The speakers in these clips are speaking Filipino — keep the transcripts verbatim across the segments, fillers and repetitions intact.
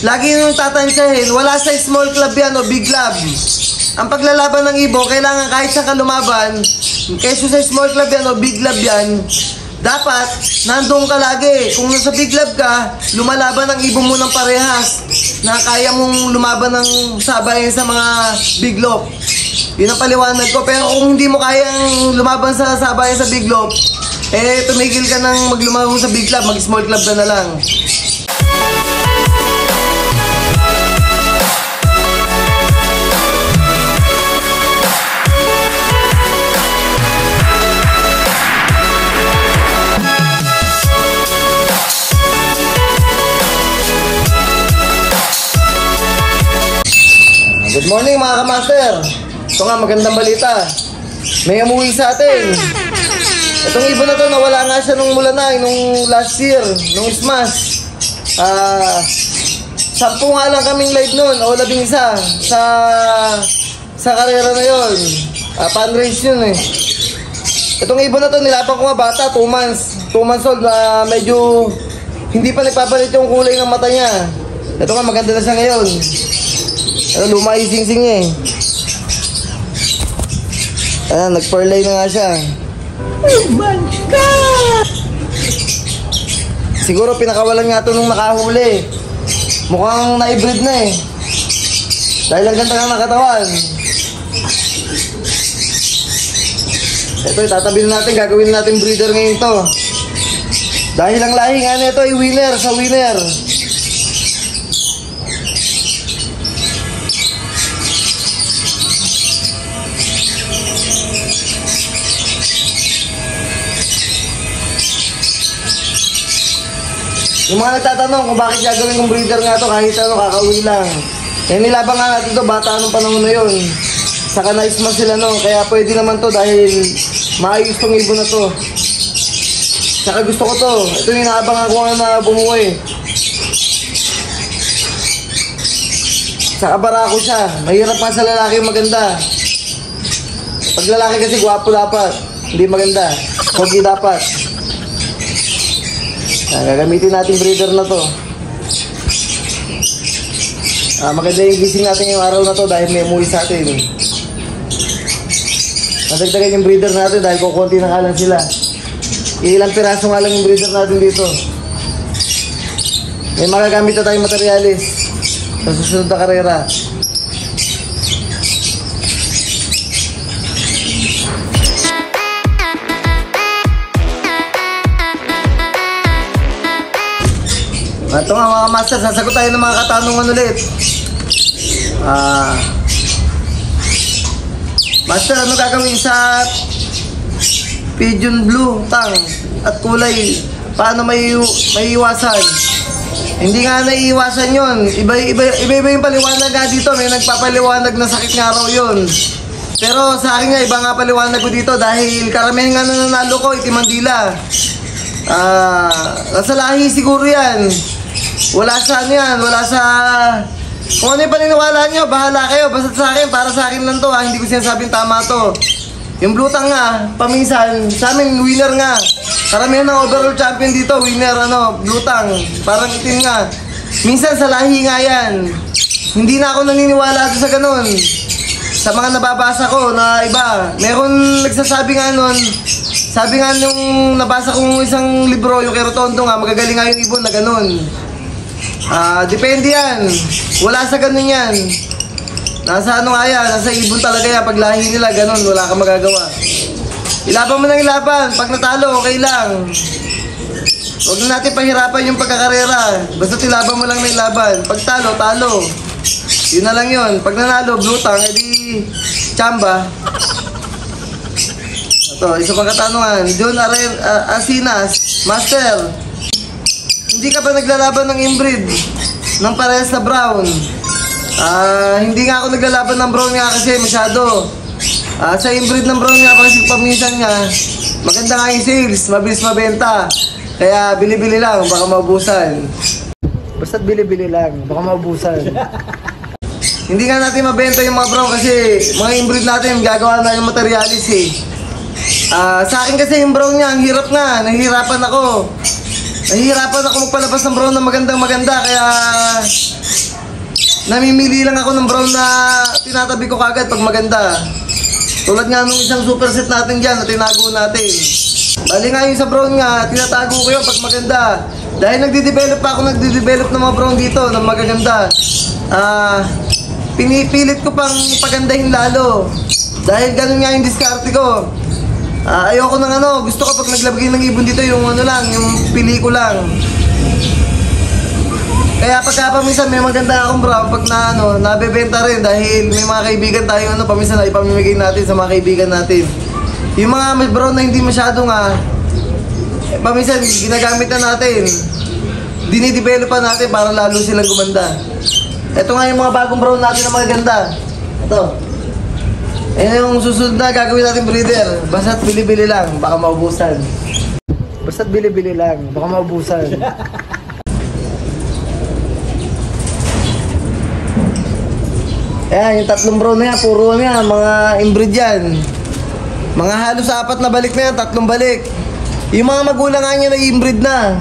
lagi nung tatansyahin, wala sa small club yan o big club. Ang paglalaban ng ibon, kailangan kahit saan ka lumaban, kaysa sa small club yan o big club yan, dapat nandun ka lagi. Kung nasa big club ka, lumalaban ang ibon mo ng parehas na kaya mong lumaban ng sabay sa mga big lock. Yun ang paliwanag ko. Pero kung hindi mo kayang lumaban sa sabay sa big lock, eh tumigil ka ng maglumaro sa big club, mag small club ka na lang. Good morning mga kamaster. Ito nga magandang balita. May umuwi sa atin. Itong ibon na to, nawala nga siya nung mula na, nung last year, nung Smash. Ah, sampu nga lang kaming live nun, o labing isa, sa, sa karera na yun. Ah, fan race yun eh. Itong ibon na to, nilapan ko nga bata, two months. two months old, na medyo hindi pa nagpapalit yung kulay ng mata niya. Ito nga, maganda na siya ngayon. Ano, luma yung sing-sing niya eh. Ayan, nag-pearlay na nga siya. Oh my God! Siguro pinakawalan nga ito nung nakahuli. Mukhang na-breed na eh. Dahil ang ganda ng nakatawan. Ito, itatabi na natin. Gagawin natin breeder ngayon to. Dahil ang lahi nga nito ay winner sa winner. Yung mga nagtatanong kung bakit gagawin kong breeder nga to kahit ano, kakauwi lang. Eh nilabang nga natin to, bata anong panahon na yun. Saka na-ismas sila no, kaya pwede naman to dahil maayos tong ibon na to. Saka gusto ko to, ito yung naabangan ko nga na bumuhay. Saka barako siya, mahirap nga sa lalaki maganda. Pag lalaki kasi gwapo dapat, hindi maganda, pogi dapat. Ah, gagamitin natin breeder na to. Ah, maganda yung gising natin yung araw na to dahil may umuwi sa atin. Nadagdagan yung breeder natin dahil kukunti na nga lang sila. Ilang piraso nga lang yung breeder natin dito. May magagamit na tayong materialis sa susunod na karera. Ito nga mga master, sasagot tayo ng mga katanungan ulit. Ah, master, ano gagawin sa pigeon blue tang at kulay? Paano may may iwasan? Hindi nga naiiwasan yun. Iba, iba, iba, iba yung paliwanag nga dito. May nagpapaliwanag na sakit nga raw yun. Pero sa akin nga, iba nga paliwanag ko dito dahil karamihan nga nananalo ko, itimandila. Ah, nasa lahi siguro yan. Wala sa ano yan, wala sa... Kung ano yung paniniwala nyo, bahala kayo. Basta sa akin, para sa akin lang to ha. Hindi ko sinasabing tama to. Yung blue tang nga, paminsan, sa amin, winner nga. Karamihan ng overall champion dito, winner, ano, blue tang. Parang itim nga. Minsan sa lahi nga yan. Hindi na ako naniniwala sa ganun. Sa mga nababasa ko na iba, meron nagsasabi nga nun, sabi nga nung nabasa kong isang libro, yung kay Rotondo nga, magagaling nga yung ibon na ganun. Ah, depende yan. Wala sa ganun yan. Nasa ano nga yan, nasa ibon talaga yan. Pag lahi nila, ganun, wala kang magagawa. Ilaban mo ng ilaban. Pag natalo, okay lang. Huwag na natin pahirapan yung pagkakarera. Basta ilaban mo lang ng ilaban. Pag talo, talo. Yun na lang yun. Pag nanalo, blue tang, edi chamba. Ito, isa pang katanungan. John Arer, uh, Asinas, Master, hindi ka ba naglalaban ng inbreed ng parehas na brown? Ah, uh, hindi nga ako naglalaban ng brown nga kasi masyado. Ah, uh, sa inbreed ng brown nga kasi paminsan nga, maganda nga yung sales, mabilis mabenta. Kaya bili-bili lang, baka maubusan. Basta't bili-bili lang, baka maubusan. Hindi nga natin mabenta yung mga brown kasi mga inbreed natin gagawa na yung materialis eh. Ah, uh, sa akin kasi yung brown niya, ang hirap nga, nahihirapan ako. Nahihirapan ako magpalabas ng brown na magandang maganda, kaya namimili lang ako ng brown na tinatabi ko kagad pag maganda. Tulad nga nung isang superset natin dyan na tinago natin. Bali nga yung sa brown nga, tinatago ko yun pag maganda. Dahil nagde-develop pa ako, nagde-develop ng mga brown dito na magaganda. Ah, pinipilit ko pang pagandahin lalo. Dahil ganun nga yung diskarte ko. Ah, ayoko ng ano, gusto ko pag naglabagay ng ibon dito yung ano lang, yung pili ko lang. Kaya pagka paminsan may maganda akong brown pag na ano, nabebenta rin dahil may mga kaibigan tayong ano, paminsan na ipamimigay natin sa mga kaibigan natin. Yung mga may brown na hindi masyado nga, eh, paminsan ginagamit na natin. Dinidevelop pa natin para lalo silang gumanda. Ito nga yung mga bagong brown natin na magaganda. Ito. Ayan yung susunod na gagawin natin breeder. Basta't bili-bili lang, baka maubusan. Basta't bili-bili lang, baka maubusan. Ayan, yung tatlong brown na yan, puro na yan, mga inbreed yan. Mga halos apat na balik na yan, tatlong balik. Yung mga magulang nga niya na inbreed na.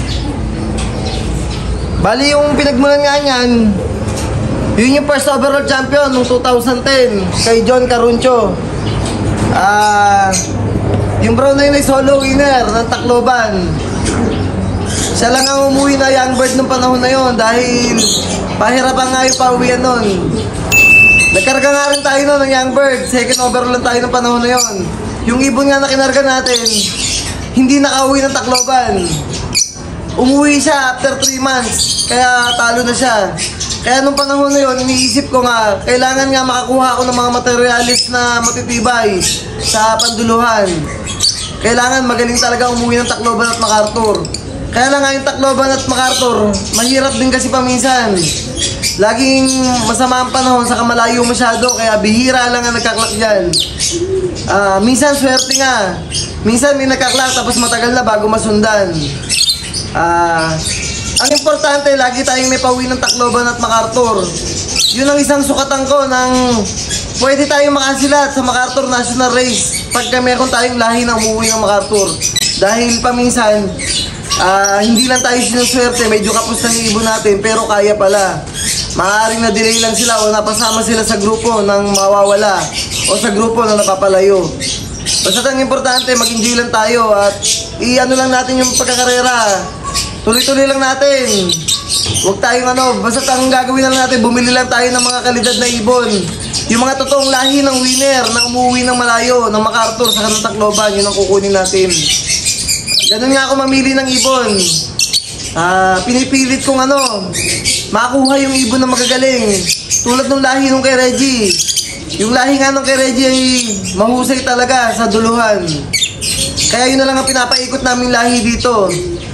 Bali yung pinagmulan nga niyan, yun yung first overall champion noong two thousand ten, kay John Caruncho. Ah, yung brown na yun ay solo winner ng Tacloban. Siya lang ang umuwi na young bird nung panahon na yun dahil pahirapan nga yung pauwian nun. Nagkarga nga rin tayo nun ng young bird. Second overall lang tayo ng panahon na yun. Yung ibon nga na kinarga natin, hindi nakauwi ng Tacloban. Umuwi siya after three months. Kaya talo na siya. Kaya nung panahon na yun, iniisip ko nga, kailangan nga makakuha ako ng mga materialis na matitibay sa panduluhan. Kailangan magaling talaga umuwi ng Tacloban at MacArthur. Kaya lang nga yung Tacloban at MacArthur, mahirap din kasi paminsan. Laging masama ang panahon, saka malayo masyado, kaya bihira lang ang nagkaklak dyan. Uh, minsan swerte nga. Minsan may nagkaklak tapos matagal na bago masundan. Uh, ang importante, lagi tayong may pauwi ng Tacloban at MacArthur. Yun ang isang sukatan ko ng pwede tayong makasilat sa MacArthur National Race pagka meron tayong lahi ng umuwi ng MacArthur. Dahil paminsan, uh, hindi lang tayo sinuswerte, medyo kapos ng ibon natin, pero kaya pala. Maaaring na-delay lang sila o napasama sila sa grupo ng mawawala o sa grupo na napapalayo. Basta ang importante, mag-enjoy lang tayo at i-ano lang natin yung pagkakarera. Tuloy-tuloy lang natin. Huwag tayong ano, basta ang gagawin lang natin, bumili lang tayo ng mga kalidad na ibon. Yung mga totoong lahi ng winner na umuwi ng malayo, ng MacArthur sa kanang Tacloban, yun ang kukunin natin. Ganun nga ako mamili ng ibon. Ah, pinipilit kong ano, makuha yung ibon na magagaling. Tulad ng lahi nung kay Reggie. Yung lahi nga nung kay Reggie ay mahusay talaga sa duluhan. Kaya yun na lang ang pinapaikot namin lahi dito.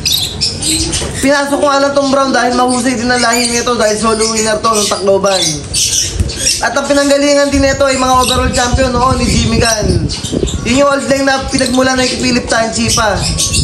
Pinasok ko nga lang tong brown dahil mahusay din ang lahi nito dahil solo winner to ng Tacloban. At ang pinanggalingan din nito ay mga overall champion noon ni Jimmy Gunn. Yun yung old line na pinagmulan ng Philip Tanchipa.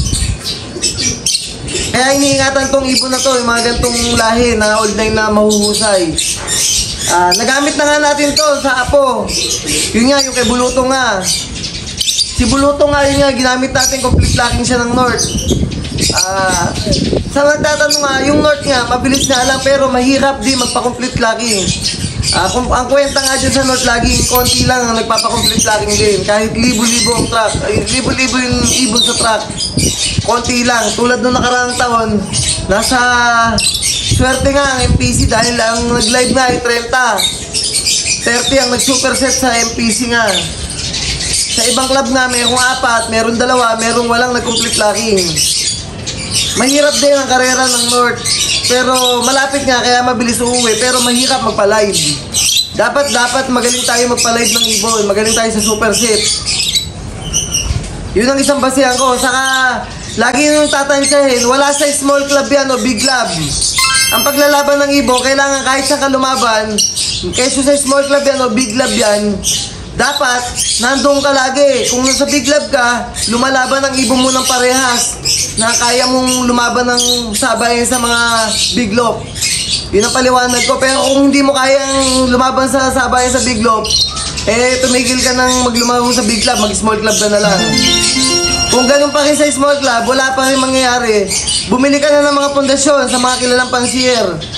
Kaya iniingatan tong ibon na to, yung mga gantong lahi na old line na mahuhusay. Uh, nagamit na nga natin to sa Apo. Yun nga, yung kay Bulutong nga. Si Bulutong nga, yun nga, ginamit natin, complete locking siya ng North. Uh, sa magtatanong nga, yung North nga, mabilis nga lang pero mahirap din magpa-complete locking. Uh, kung, ang kwenta nga dyan sa North, laging konti lang ang nagpapa-complete locking din. Kahit libo-libo ang track, ay, libo-libo yung ibon sa track, konti lang. Tulad nung nakaraang taon, nasa swerte nga ang M P C dahil ang nag-live nga ay thirty ang nag-superset sa M P C nga. Sa ibang club nga, mayroong apat, mayroong dalawa, mayroong walang nag-complete locking. Mahirap din ang karera ng North. Pero malapit nga, kaya mabilis uuwi. Pero mahirap magpa-live. Dapat, dapat magaling tayo magpa-live ng ibon. Magaling tayo sa superset. Yun ang isang basehan ko. Saka, lagi nung tatansyahin, wala sa small club yan o big club. Ang paglalaban ng ibon, kailangan kahit saan ka lumaban, kaysa sa small club yan o big club yan, dapat, nandoon ka lagi. Kung nasa big club ka, lumalaban ang ibon mo ng parehas na kaya mong lumaban ng sabay sa mga big lock. Yun ang paliwanag ko. Pero kung hindi mo kayang lumaban sa sabay sa big lock, eh, tumigil ka ng maglumabang sa big club, mag-small club ka na lang. Kung ganun pa rin sa small club, wala pa rin mangyayari. Bumili ka na ng mga pundasyon sa mga kilalang pansier.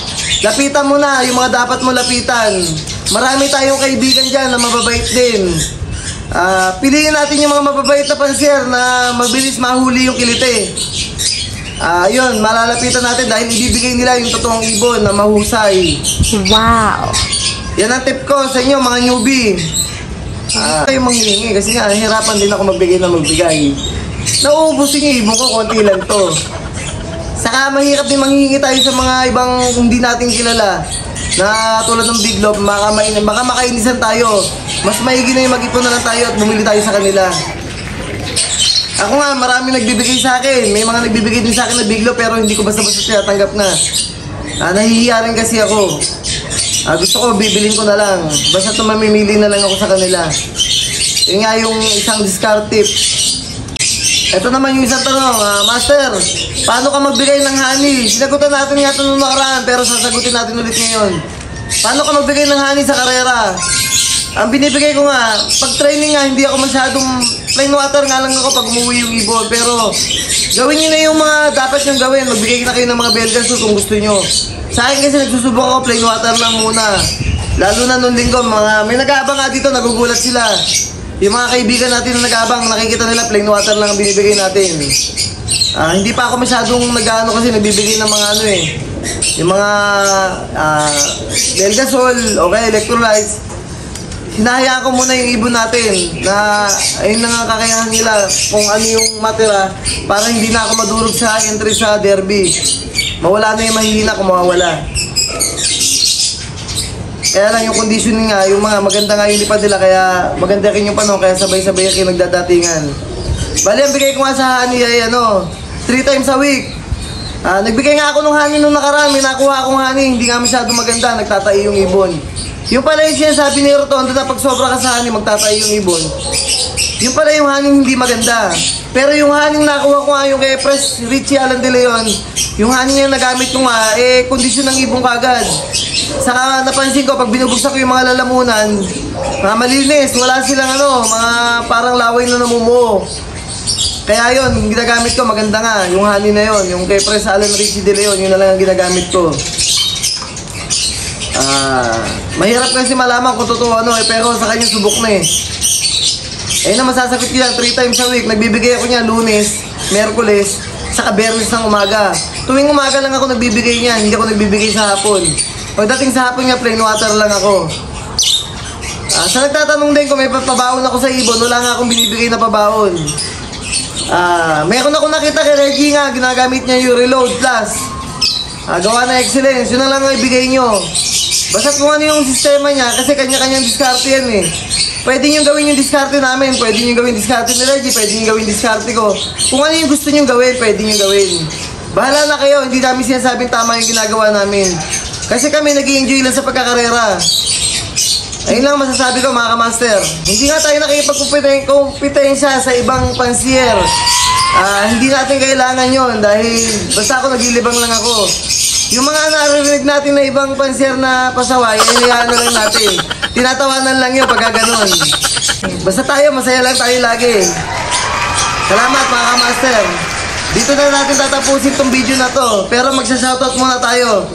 lapitan mo na yung mga dapat mo lapitan. Marami tayong kaibigan dyan na mababait din. Uh, piliin natin yung mga mababait na pansier na mabilis mahuli yung kilite. Ah, uh, yun, malalapitan natin dahil ibibigay nila yung totoong ibon na mahusay. Wow! Yan ang tip ko sa inyo mga newbie. Ah, kayo manghihingi kasi nga hirapan din ako magbigay na magbigay. Nauubusin yung ibon ko, konti lang to. Saka mahirap din manghihingi tayo sa mga ibang hindi natin kilala. Na tulad ng Big Love, baka, baka makainisan tayo. Mas maigi na yung mag-ipon na lang tayo at bumili tayo sa kanila. Ako nga, marami nagbibigay sa akin. May mga nagbibigay din sa akin na biglo pero hindi ko basta-basta tinatanggap na. Ah, nahihiya rin kasi ako. Ah, gusto ko, bibilin ko na lang. Basta ito mamimili na lang ako sa kanila. Yun nga yung isang discard tip. Ito naman yung isang tanong. Ah, Master, paano ka magbigay ng honey? Sinagutan natin nga ito nung nakaraan pero sasagutin natin ulit ngayon. Paano ka magbigay ng honey sa karera? Ang binibigay ko nga, pag training nga, hindi ako masyadong plain water nga lang ako pag umuwi yung ibon. Pero gawin nyo na yung mga dapat nyo gawin. Magbigay na kayo ng mga Belgian suit kung gusto nyo. Sa akin kasi nagsusubok ako, plain water lang muna. Lalo na nung linggo, mga, may nag-aabang nga dito, nagugulat sila. Yung mga kaibigan natin na nag-aabang, nakikita nila plain water lang ang binibigay natin. Ah, hindi pa ako masyadong nag-ano kasi nagbibigay ng mga ano eh. Yung mga uh, Belgasol, okay, electrolytes. Hinahayaan ko muna yung ibon natin na ayun na nga kakayahan nila kung ano yung matira para hindi na ako madurog sa entry sa derby. Mawala na yung mahihina kung mawawala. Kaya lang yung conditioning nga, yung mga maganda nga yung lipad nila kaya maganda rin yung panong kaya sabay-sabay kayo nagdadatingan. Bali, ang bigay ko nga sa honey ay ano, three times a week. Ah, nagbigay nga ako ng honey nung nakaraan, may nakuha akong honey, hindi nga masyado maganda, nagtatai yung ibon. Yung pala yung sinasabi ni Rotondo na pag sobra ka sa honey, magtatay yung ibon. Yung pala yung honey hindi maganda. Pero yung honey nakuha ko nga yung kay Pres Richie Alan de Leon, yung honey niya nagamit ko nga, eh, kondisyon ng ibon kagad. Saka napansin ko, pag binubuksan ko yung mga lalamunan, mga malinis, wala silang ano, mga parang laway na namumuo. Kaya yun, ginagamit ko, maganda nga, yung honey na yun, yung kay Pres Alan Richie de Leon, yun na lang ang ginagamit ko. Ah, mahirap kasi malaman kung totoo ano eh, pero sa kanya subok na eh. Eh na masasagot ko yan, three times a week. Nagbibigay ako niya Lunes, Merkules, saka Biyernes ng umaga. Tuwing umaga lang ako nagbibigay niyan, hindi ako nagbibigay sa hapon. Pagdating sa hapon niya, plain water lang ako. Ah, sa nagtatanong din kung may papabaon ako sa ibon, wala nga akong binibigay na pabaon. Ah, meron ako nakita kay Reggie nga, ginagamit niya yung Reload Plus. Ah, gawa na excellence, yun na lang ang ibigay nyo. Basta kung ano yung sistema niya, kasi kanya-kanyang diskarte yan eh. Pwede nyo gawin yung diskarte namin, pwede nyo gawin diskarte ni Reggie, pwede nyo gawin diskarte ko. Kung ano yung gusto nyo gawin, pwede nyo gawin. Bahala na kayo, hindi namin sinasabing tama yung ginagawa namin. Kasi kami nag-i-enjoy lang sa pagkakarera. Ayun lang masasabi ko mga kamaster. Hindi nga tayo nakikipagkumpetensya sa ibang pansier. Ah, hindi natin kailangan yon dahil basta ako naglilibang lang ako. Yung mga narinig natin na ibang pansier na pasaway, inayaan na lang natin. Tinatawanan lang yun pagka ganun. Basta tayo, masaya lang tayo lagi. Salamat mga kamaster. Dito na natin tatapusin tong video na to. Pero magsa-shoutout muna tayo.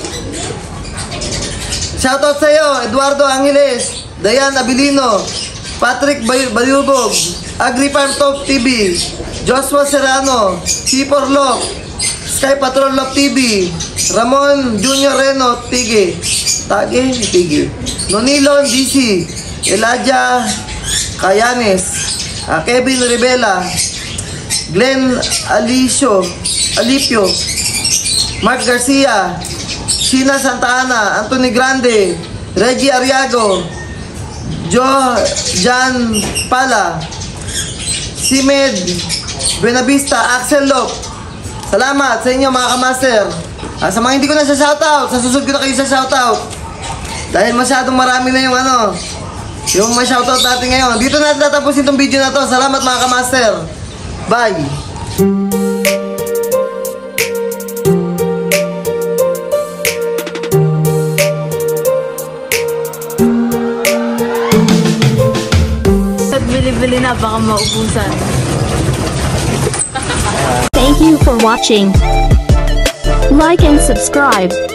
Shoutout sa'yo, Eduardo Angeles, Dayan Abilino, Patrick Bayubog, Agrifarm Top T V, Joshua Serrano, C four Lock, Sky Patrol Lock T V, Ramon Junior Reno, Tige, Tage, Tige, Nonilon D C, Elijah Cayanes, uh, Kevin Rivela, Glenn Alicio, Alipio, Mark Garcia, Sheena Santa Ana, Anthony Grande, Reggie Ariago, Joe Jan Pala, Simed Buenavista, Axel Lop. Salamat sa inyo mga kamaster. Ah, sa mga hindi ko na sa shoutout, sa susunod ko na kayo sa shoutout. Dahil masyadong marami na yung ano, yung may shoutout natin ngayon. Dito na tatapusin itong video na to. Salamat mga kamaster. Bye! Bili-bili na, baka maubusan. Thank you for watching. Like and subscribe.